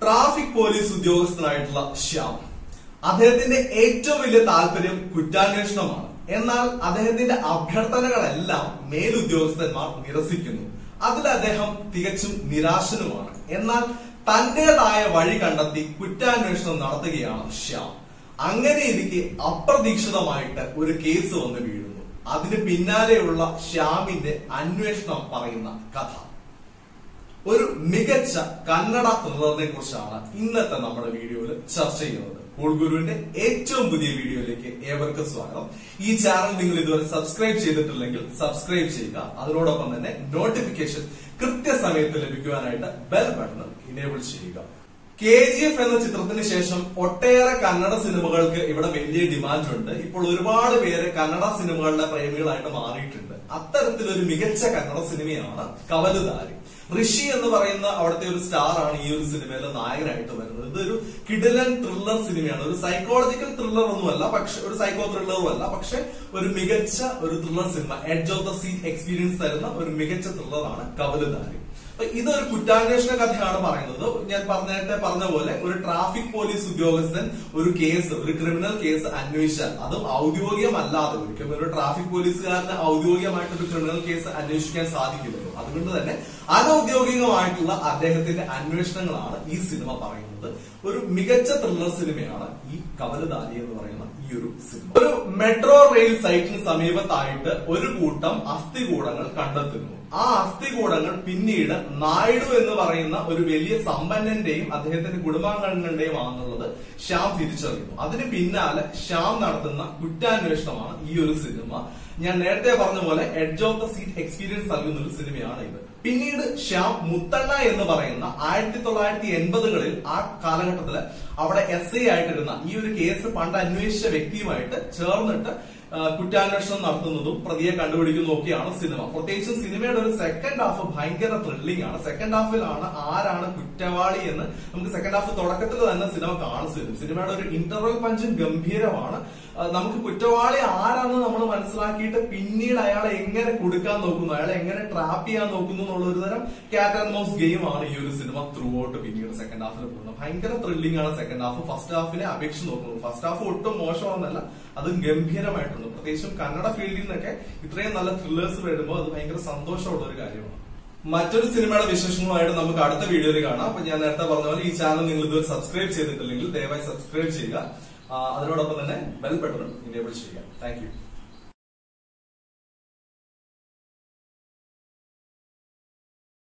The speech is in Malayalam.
Traffic police ഉദ്യോഗസ്ഥനായിട്ടുള്ള Shyam. അദ്ദേഹത്തിന്റെ ഏറ്റവും വലിയ താല്പര്യം കുറ്റാന്വേഷണമാണ്. എന്നാൽ അദ്ദേഹത്തിന്റെ അഭ്യർത്ഥനകളെല്ലാം മേലുദ്യോഗസ്ഥന്മാർ നിരസിക്കുന്നു. അതിൽ അദ്ദേഹം തികച്ചും നിരാശനുമാണ്. എന്നാൽ തന്റേതായ വഴി കണ്ടെത്തി കുറ്റാന്വേഷണം നടത്തുകയാണ് ശ്യാം. അങ്ങനെ ഇരിക്കെ അപ്രതീക്ഷിതമായിട്ട് ഒരു കേസ് വന്ന് വീഴുന്നു. അതിന് പിന്നാലെയുള്ള ശ്യാമിന്റെ അന്വേഷണം പറയുന്ന കഥ. ഒരു മികച്ച കന്നഡ ത്രില്ലറിനെ കുറിച്ചാണ് ഇന്നത്തെ നമ്മുടെ വീഡിയോയിൽ ചർച്ച ചെയ്യുന്നത്. ഗുരുവിന്റെ ഏറ്റവും പുതിയ വീഡിയോയിലേക്ക് ഏവർക്കും സ്വാഗതം. ഈ ചാനൽ നിങ്ങൾ ഇതുവരെ സബ്സ്ക്രൈബ് ചെയ്തിട്ടില്ലെങ്കിൽ സബ്സ്ക്രൈബ് ചെയ്യുക. അതിനോടൊപ്പം തന്നെ നോട്ടിഫിക്കേഷൻ കൃത്യസമയത്ത് ലഭിക്കുവാനായിട്ട് ബെൽ ബട്ടൺ ഇനേബിൾ ചെയ്യുക. KGF എന്ന ചിത്രത്തിന് ശേഷം ഒട്ടേറെ കന്നഡ സിനിമകൾക്ക് ഇവിടെ വലിയ ഡിമാൻഡ് ഉണ്ട്. ഇപ്പോൾ ഒരുപാട് പേര് കന്നഡ സിനിമകളുടെ പ്രേമികളായിട്ട് മാറിയിട്ടുണ്ട്. അത്തരത്തിലൊരു മികച്ച കന്നഡ സിനിമയാണ് കവലുദാരി. ഋഷി എന്ന് പറയുന്ന അവിടുത്തെ ഒരു സ്റ്റാർ ആണ് ഈ ഒരു സിനിമയിലെ നായകനായിട്ട് വരുന്നത്. ഇതൊരു കിടിലൻ ത്രില്ലർ സിനിമയാണ്. ഒരു സൈക്കോളജിക്കൽ ത്രില്ലർ ഒന്നുമല്ല, പക്ഷെ ഒരു സൈക്കോ ത്രില്ലറും അല്ല, പക്ഷെ ഒരു മികച്ച ഒരു thriller cinema, edge of the seat experience തരുന്ന ഒരു മികച്ച ത്രില്ലറാണ് കവലുദാരി. ഇതൊരു കുറ്റാന്വേഷണ കഥയാണ് പറയുന്നത്. ഞാൻ നേരത്തെ പറഞ്ഞ പോലെ ഒരു ട്രാഫിക് പോലീസ് ഉദ്യോഗസ്ഥൻ ഒരു കേസ്, ഒരു ക്രിമിനൽ കേസ് അന്വേഷിച്ചാൽ, അതും ഔദ്യോഗികമല്ലാതെ, ഒരിക്കലും ഒരു ട്രാഫിക് പോലീസുകാരന് ഔദ്യോഗികമായിട്ടൊരു ക്രിമിനൽ കേസ് അന്വേഷിക്കാൻ സാധിക്കില്ലല്ലോ. അതുകൊണ്ട് തന്നെ അനൌദ്യോഗികമായിട്ടുള്ള അദ്ദേഹത്തിന്റെ അന്വേഷണങ്ങളാണ് ഈ സിനിമ പറയുന്നത്. ഒരു മികച്ച ത്രില്ലർ സിനിമയാണ് ഈ കവലുദാരി എന്ന് പറയുന്ന ഈ ഒരു സിനിമ. ഒരു മെട്രോ റെയിൽ സൈറ്റിന് സമീപത്തായിട്ട് ഒരു കൂട്ടം അസ്ഥികൂടങ്ങൾ കണ്ടെത്തുന്നു. ആ അസ്ഥികൂടങ്ങൾ പിന്നീട് നായിഡു എന്ന് പറയുന്ന ഒരു വലിയ സമ്പന്നന്റെയും അദ്ദേഹത്തിന്റെ കുടുംബാംഗങ്ങളുടെയും ആണെന്നുള്ളത് ശ്യാം തിരിച്ചറിയുന്നു. അതിന് പിന്നാലെ ശ്യാം നടത്തുന്ന കുറ്റാന്വേഷണമാണ് ഈ ഒരു സിനിമ. ഞാൻ നേരത്തെ പറഞ്ഞ പോലെ edge of the seat experience നൽകുന്ന ഒരു സിനിമയാണ് ഇത്. പിന്നീട് ശ്യാം മുത്തണ്ണ എന്ന് പറയുന്ന 1980കളിൽ ആ കാലഘട്ടത്തില് അവിടെ SI ആയിട്ടിരുന്ന ഈ ഒരു കേസ് പണ്ട് അന്വേഷിച്ച വ്യക്തിയുമായിട്ട് ചേർന്നിട്ട് കുറ്റാന്വേഷണം നടത്തുന്നതും പ്രതിയെ കണ്ടുപിടിക്കുന്നതും ഒക്കെയാണ് സിനിമ. പ്രത്യേകിച്ചും സിനിമയുടെ ഒരു സെക്കൻഡ് ഹാഫ് ഭയങ്കര ത്രില്ലിംഗ് ആണ്. സെക്കൻഡ് ഹാഫിലാണ് ആരാണ് കുറ്റവാളി എന്ന് നമുക്ക് സെക്കൻഡ് ഹാഫ് തുടക്കത്തിൽ തന്നെ സിനിമ കാണിച്ചു തരും. സിനിമയുടെ ഒരു ഇന്റർവൽ പഞ്ചും ഗംഭീരമാണ്. നമുക്ക് കുറ്റവാളി ആരാന്ന് നമ്മൾ മനസ്സിലാക്കിയിട്ട് പിന്നീട് അയാളെ എങ്ങനെ കൊടുക്കാൻ നോക്കുന്നു, അയാളെ എങ്ങനെ ട്രാപ്പ് ചെയ്യാൻ നോക്കുന്നു എന്നുള്ള ഒരു തരം ക്യാറ്റ് ആൻഡ് മൗസ് ഗെയിം ആണ് ഈ ഒരു സിനിമ ത്രൂ ഔട്ട് പിന്നീട് സെക്കൻഡ് ഹാഫിൽ പോകുന്നത്. ഭയങ്കര ത്രില്ലിംഗ് ആണ് സെക്കൻഡ് ഹാഫ്. ഫസ്റ്റ് ഹാഫിനെ അപേക്ഷിച്ച് നോക്കുന്നത്, ഫസ്റ്റ് ഹാഫ് ഒട്ടും മോശമാണെന്നല്ല, അതും ഗംഭീരമായിട്ടുണ്ട്. പ്രത്യേകിച്ചും കന്നഡ ഫീൽഡിൽ നിന്നൊക്കെ ഇത്രയും നല്ല ത്രില്ലേഴ്സ് വരുമ്പോൾ അത് ഭയങ്കര സന്തോഷമുള്ള ഒരു കാര്യമാണ്. മറ്റൊരു സിനിമയുടെ വിശേഷങ്ങളുമായിട്ട് നമുക്ക് അടുത്ത വീഡിയോയിൽ കാണാം. അപ്പൊ ഞാൻ നേരത്തെ പറഞ്ഞ പോലെ ഈ ചാനൽ നിങ്ങൾ ഇതുവരെ സബ്സ്ക്രൈബ് ചെയ്തിട്ടില്ലെങ്കിൽ ദയവായി സബ്സ്ക്രൈബ് ചെയ്യുക. അതിനോടൊപ്പം തന്നെ ബെൽ ബട്ടൺ ഇനേബിൾ ചെയ്യുക. Thank U.